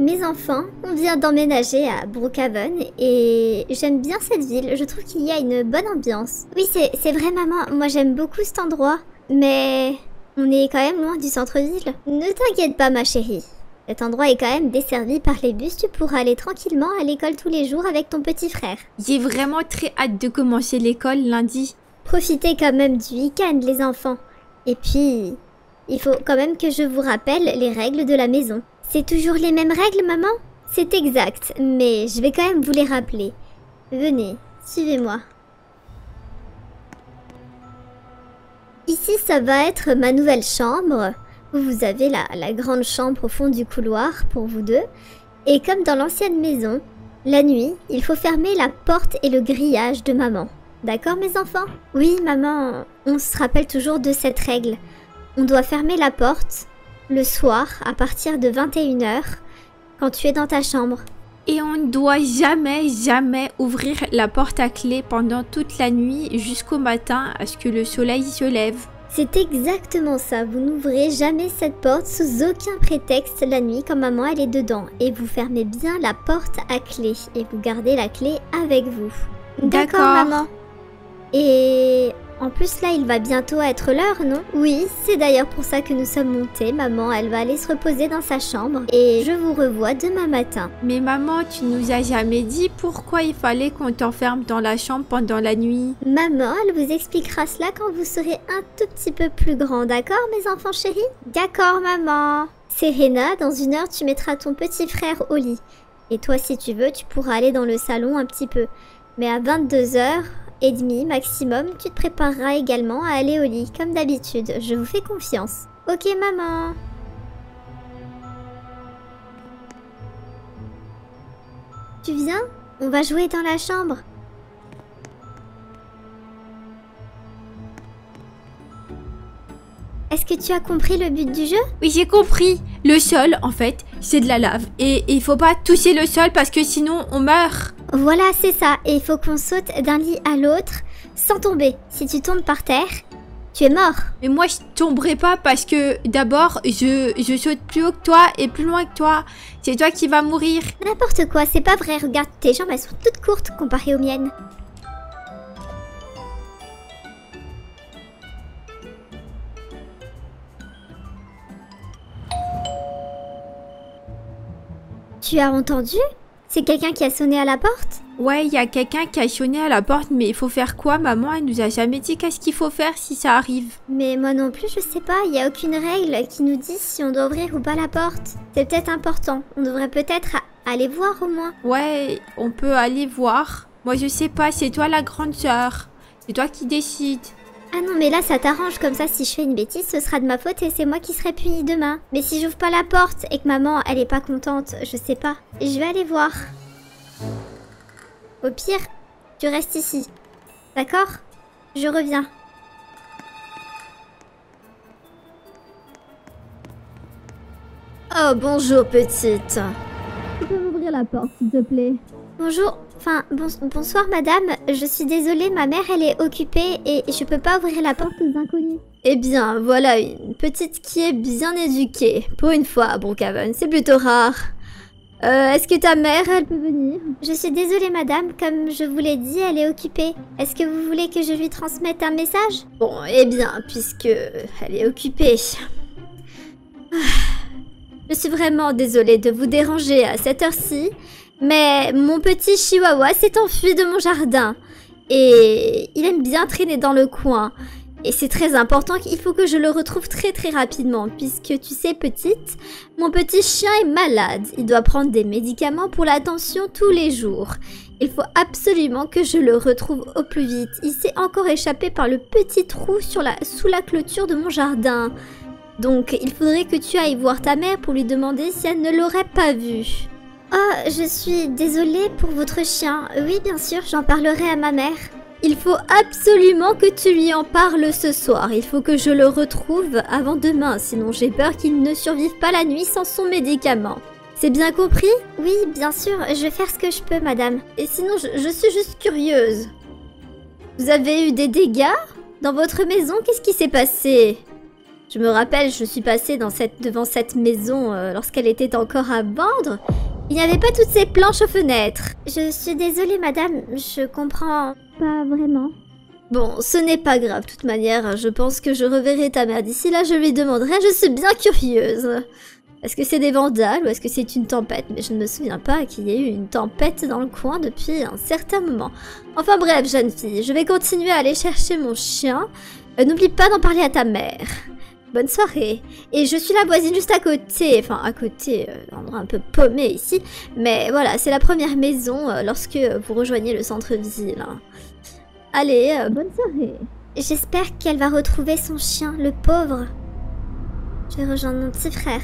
Mes enfants, on vient d'emménager à Brookhaven et j'aime bien cette ville, je trouve qu'il y a une bonne ambiance. Oui, c'est vrai maman, moi j'aime beaucoup cet endroit, mais on est quand même loin du centre-ville. Ne t'inquiète pas ma chérie, cet endroit est quand même desservi par les bus, tu pourras aller tranquillement à l'école tous les jours avec ton petit frère. J'ai vraiment très hâte de commencer l'école lundi. Profitez quand même du week-end les enfants. Et puis, il faut quand même que je vous rappelle les règles de la maison. C'est toujours les mêmes règles, maman? C'est exact, mais je vais quand même vous les rappeler. Venez, suivez-moi. Ici, ça va être ma nouvelle chambre. Vous avez la grande chambre au fond du couloir pour vous deux. Et comme dans l'ancienne maison, la nuit, il faut fermer la porte et le grillage de maman. D'accord, mes enfants? Oui, maman, on se rappelle toujours de cette règle. On doit fermer la porte le soir, à partir de 21 h, quand tu es dans ta chambre. Et on ne doit jamais ouvrir la porte à clé pendant toute la nuit jusqu'au matin à ce que le soleil se lève. C'est exactement ça, vous n'ouvrez jamais cette porte sous aucun prétexte la nuit quand maman elle est dedans. Et vous fermez bien la porte à clé et vous gardez la clé avec vous. D'accord, maman. Et en plus là il va bientôt être l'heure, non? Oui, c'est d'ailleurs pour ça que nous sommes montés. Maman elle va aller se reposer dans sa chambre et je vous revois demain matin. Mais maman, tu nous as jamais dit pourquoi il fallait qu'on t'enferme dans la chambre pendant la nuit. Maman elle vous expliquera cela quand vous serez un tout petit peu plus grand, d'accord mes enfants chéris? D'accord maman. Serena, dans 1 heure tu mettras ton petit frère au lit. Et toi si tu veux tu pourras aller dans le salon un petit peu. Mais à 22h30 maximum, tu te prépareras également à aller au lit, comme d'habitude. Je vous fais confiance. Ok, maman. Tu viens? On va jouer dans la chambre. Est-ce que tu as compris le but du jeu? Oui, j'ai compris. Le sol, en fait, c'est de la lave. Et il faut pas toucher le sol parce que sinon, on meurt. Voilà, c'est ça. Et il faut qu'on saute d'un lit à l'autre sans tomber. Si tu tombes par terre, tu es mort. Mais moi, je tomberai pas parce que d'abord, je saute plus haut que toi et plus loin que toi. C'est toi qui vas mourir. N'importe quoi, c'est pas vrai. Regarde, tes jambes, elles sont toutes courtes comparées aux miennes. Tu as entendu? C'est quelqu'un qui a sonné à la porte? Ouais, il y a quelqu'un qui a sonné à la porte, mais il faut faire quoi? Maman, elle nous a jamais dit qu'est-ce qu'il faut faire si ça arrive. Mais moi non plus, je sais pas. Il n'y a aucune règle qui nous dit si on doit ouvrir ou pas la porte. C'est peut-être important. On devrait peut-être aller voir au moins. Ouais, on peut aller voir. Moi, je sais pas, c'est toi la grande sœur. C'est toi qui décides. Ah non, mais là, ça t'arrange. Comme ça, si je fais une bêtise, ce sera de ma faute et c'est moi qui serai punie demain. Mais si j'ouvre pas la porte et que maman, elle est pas contente, je sais pas. Je vais aller voir. Au pire, tu restes ici. D'accord? Je reviens. Oh, bonjour, petite. Tu peux m'ouvrir la porte, s'il te plaît? Bonjour. Enfin, bonsoir madame, je suis désolée, ma mère elle est occupée et je peux pas ouvrir la porte aux inconnus. Eh bien, voilà une petite qui est bien éduquée. Pour une fois à Brookhaven, c'est plutôt rare. Est-ce que ta mère, elle peut venir? Je suis désolée madame, comme je vous l'ai dit, elle est occupée. Est-ce que vous voulez que je lui transmette un message? Bon, eh bien, puisque elle est occupée... Je suis vraiment désolée de vous déranger à cette heure-ci. Mais mon petit chihuahua s'est enfui de mon jardin et il aime bien traîner dans le coin. Et c'est très important qu'il faut que je le retrouve très rapidement puisque tu sais petite, mon petit chien est malade. Il doit prendre des médicaments pour l'attention tous les jours. Il faut absolument que je le retrouve au plus vite. Il s'est encore échappé par le petit trou sous la clôture de mon jardin. Donc il faudrait que tu ailles voir ta mère pour lui demander si elle ne l'aurait pas vu. Oh, je suis désolée pour votre chien. Oui, bien sûr, j'en parlerai à ma mère. Il faut absolument que tu lui en parles ce soir. Il faut que je le retrouve avant demain, sinon j'ai peur qu'il ne survive pas la nuit sans son médicament. C'est bien compris? Oui, bien sûr, je vais faire ce que je peux, madame. Et sinon, je suis juste curieuse. Vous avez eu des dégâts dans votre maison? Qu'est-ce qui s'est passé? Je me rappelle, je suis passée devant cette maison lorsqu'elle était encore à vendre. Il n'y avait pas toutes ces planches aux fenêtres. Je suis désolée, madame, je comprends pas vraiment. Bon, ce n'est pas grave, de toute manière, je pense que je reverrai ta mère d'ici là, je lui demanderai, je suis bien curieuse. Est-ce que c'est des vandales ou est-ce que c'est une tempête? Mais je ne me souviens pas qu'il y ait eu une tempête dans le coin depuis un certain moment. Enfin bref, jeune fille, je vais continuer à aller chercher mon chien. N'oublie pas d'en parler à ta mère. Bonne soirée. Et je suis la voisine juste à côté, enfin à côté, endroit un peu paumé ici. Mais voilà, c'est la première maison lorsque vous rejoignez le centre-ville. Allez, bonne soirée. J'espère qu'elle va retrouver son chien, le pauvre. Je vais rejoindre mon petit frère.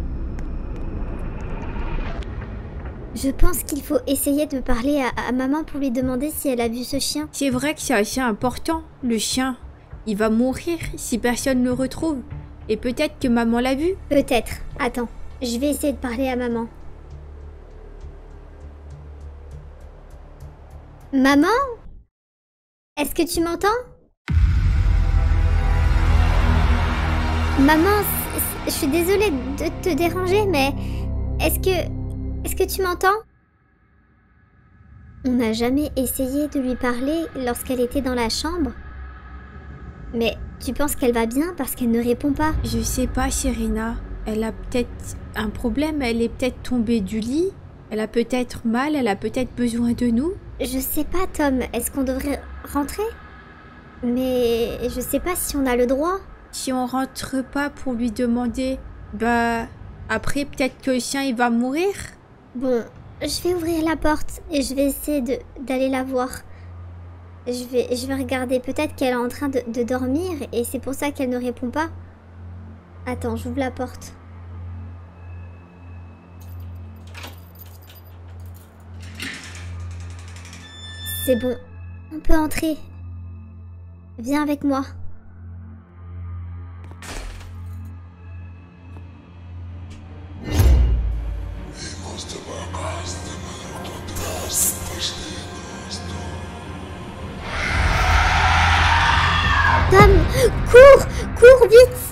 Je pense qu'il faut essayer de parler à maman pour lui demander si elle a vu ce chien. C'est vrai que c'est assez important, le chien. Il va mourir si personne ne le retrouve. Et peut-être que maman l'a vu. Peut-être. Attends, je vais essayer de parler à maman. Maman? Est-ce que tu m'entends? Maman, je suis désolée de te déranger, mais est-ce que tu m'entends? On n'a jamais essayé de lui parler lorsqu'elle était dans la chambre. Mais tu penses qu'elle va bien parce qu'elle ne répond pas? Je sais pas, Serena. Elle a peut-être un problème, elle est peut-être tombée du lit. Elle a peut-être mal, elle a peut-être besoin de nous. Je sais pas, Tom. Est-ce qu'on devrait rentrer? Mais je sais pas si on a le droit. Si on rentre pas pour lui demander, bah après peut-être que le chien il va mourir. Bon, je vais ouvrir la porte et je vais essayer d'aller la voir. Je vais regarder, peut-être qu'elle est en train de dormir et c'est pour ça qu'elle ne répond pas. Attends, j'ouvre la porte. C'est bon, on peut entrer. Viens avec moi. Tom, cours vite!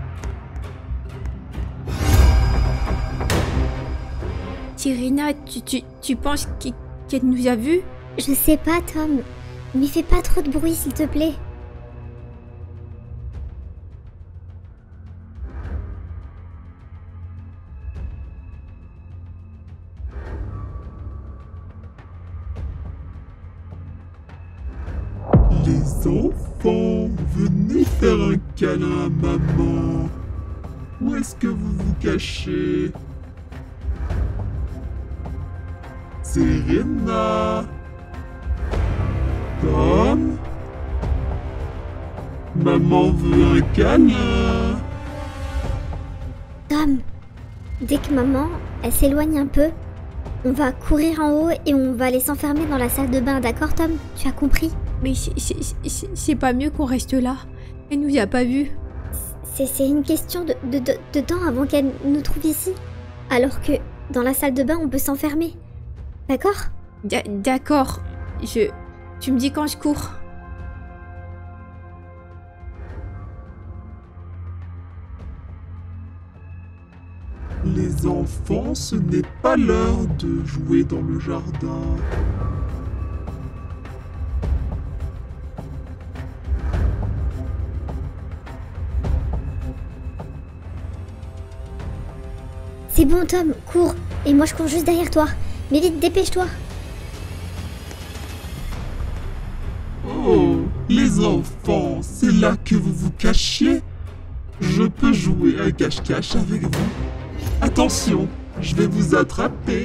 Serena, tu penses qu'elle nous a vus? Je sais pas, Tom, mais fais pas trop de bruit, s'il te plaît. Les enfants, venez faire un câlin à maman. Où est-ce que vous vous cachez? Serena? Tom? Maman veut un câlin. Tom, dès que maman, elle s'éloigne un peu, on va courir en haut et on va aller s'enfermer dans la salle de bain, d'accord, Tom? Tu as compris? Mais c'est pas mieux qu'on reste là. Elle nous a pas vus. C'est une question de temps avant qu'elle nous trouve ici. Alors que dans la salle de bain, on peut s'enfermer. D'accord? D'accord. Tu me dis quand je cours. Les enfants, ce n'est pas l'heure de jouer dans le jardin. C'est bon, Tom, cours. Et moi, je cours juste derrière toi. Mais vite, dépêche-toi. Oh, les enfants, c'est là que vous vous cachiez? Je peux jouer à cache-cache avec vous. Attention, je vais vous attraper.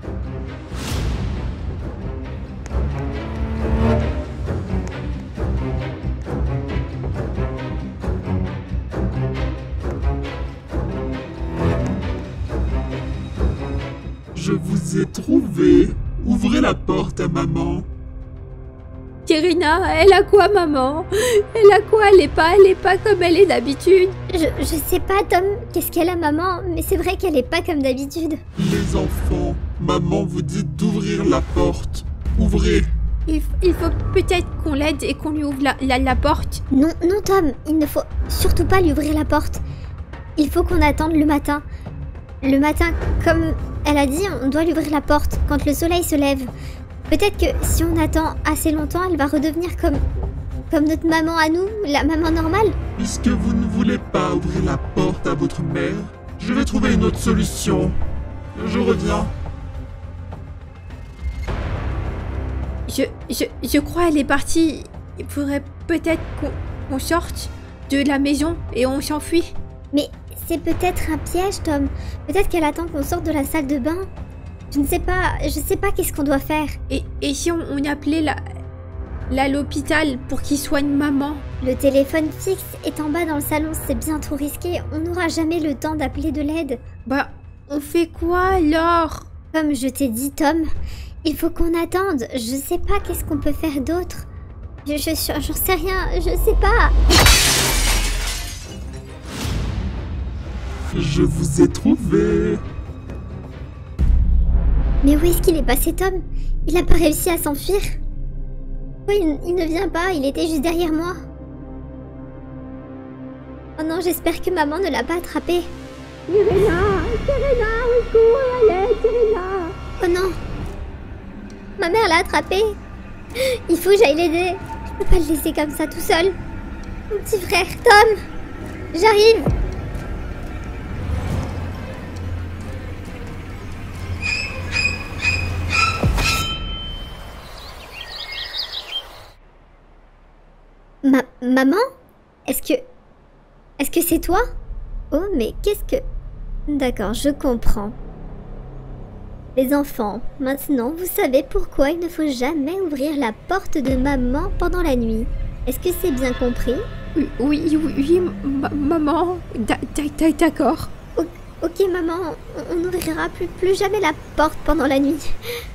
Je vous ai trouvé. Ouvrez la porte à maman. Serena, elle a quoi, maman? Elle a quoi? Elle est pas comme elle est d'habitude. Je sais pas, Tom, qu'est-ce qu'elle a, maman, mais c'est vrai qu'elle est pas comme d'habitude. Les enfants, maman vous dit d'ouvrir la porte. Ouvrez. Il faut peut-être qu'on l'aide et qu'on lui ouvre la porte. Non, non, Tom, il ne faut surtout pas lui ouvrir la porte. Il faut qu'on attende le matin. Le matin, comme elle a dit, on doit lui ouvrir la porte quand le soleil se lève. Peut-être que si on attend assez longtemps, elle va redevenir comme notre maman à nous, la maman normale. Puisque vous ne voulez pas ouvrir la porte à votre mère, je vais trouver une autre solution. Je reviens. Je crois qu'elle est partie. Il faudrait peut-être qu'on sorte de la maison et on s'enfuit. Mais c'est peut-être un piège, Tom. Peut-être qu'elle attend qu'on sorte de la salle de bain. Je sais pas qu'est-ce qu'on doit faire. Et si on appelait l'hôpital pour qu'il soigne maman? Le téléphone fixe est en bas dans le salon, c'est bien trop risqué. On n'aura jamais le temps d'appeler de l'aide. Bah, on fait quoi alors? Comme je t'ai dit, Tom, il faut qu'on attende. Je sais pas qu'est-ce qu'on peut faire d'autre. J'en sais rien, je sais pas. Je vous ai trouvé. Mais où est-ce qu'il est passé, Tom? Il n'a pas réussi à s'enfuir. Pourquoi il ne vient pas? Il était juste derrière moi. Oh non, j'espère que maman ne l'a pas attrapé. Serena, au secours, allez, Serena. Oh non. Ma mère l'a attrapé. Il faut que j'aille l'aider. Je peux pas le laisser comme ça tout seul. Mon petit frère, Tom. J'arrive. Maman? Est-ce que c'est toi? Oh, mais qu'est-ce que... D'accord, je comprends. Les enfants, maintenant vous savez pourquoi il ne faut jamais ouvrir la porte de maman pendant la nuit. Est-ce que c'est bien compris? Oui, maman. D'accord. Ok, maman, on n'ouvrira plus jamais la porte pendant la nuit.